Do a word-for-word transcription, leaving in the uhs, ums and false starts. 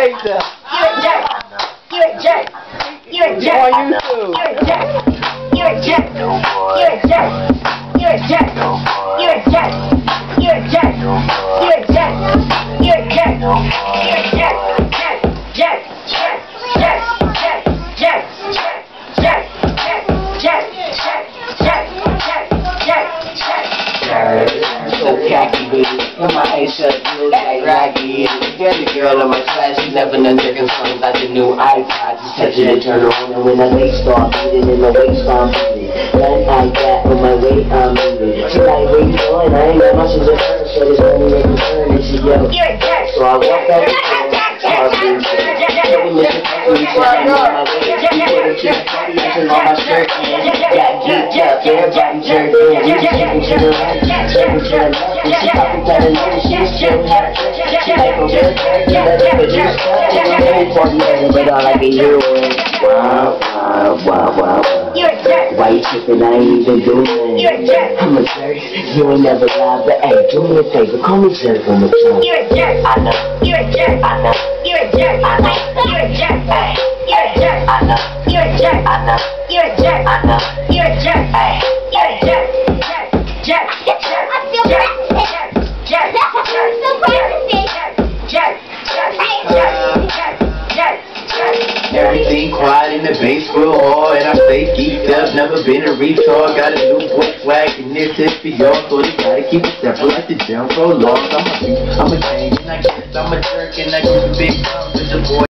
hate that. You're a jerk. You're a jerk. On YouTube. You're a jerk. You're a jerk. You're a jerk. You're a jerk. You're a jerk. You're a jerk. You're a jerk. You're a jerk. You're a jerk. Jerk. Jerk. Jerk. Jerk. Jerk. Jerk. Jerk. Jerk. Jerk. Jerk. Jerk. Jerk. So calculated, and my eyes shut, feels like Rocky. You're the girl in my class, she's never done taking songs like the new iPod. Just touch it and turn on, and when the weight start beating, and the weight start beating, nothing like that, when my weight I'm moving. She like, where you going? I ain't got much of a turn, so there's only a return, and she yo. So I walk out the door, hard to say. Every Mister Country, she said, I'm on my way. You put her to the party, and all my shirt in. Got geeked up, everybody jerked in. You shaking to the right, shaking to the left. And she popping down and then she was still hot. She like a real turkey, let it produce fun. Every party ever, but all I can hear was wow, wow, wow, wow, wow. Why you tripping? I ain't even doing it. I'm a jerk, you ain't never lied, but hey, do me a favor, call me jerk on the phone. You're a jerk. I know. You're a jerk. I know. You're a jerk. I know. You're a jerk. Hey. You're a jerk. I know. You're a jerk. I know. You're a jerk. I know. You're a jerk. Hey. You're a jerk. Jerk. Jerk. Jerk. I feel Jerk. practicing. Jerk. That's how I'm still practicing. Jerk. Jerk. Jerk. Jerk. Jerk. Jerk. Everything quiet in the bass real hard, and I stay geeked up, never been a retard. Got a new boy swag, and this is for y'all, so they gotta keep it separate like the jump so long. I'm a, I'm a change, and I guess I'm a jerk, and I keep a big mouth with the boy.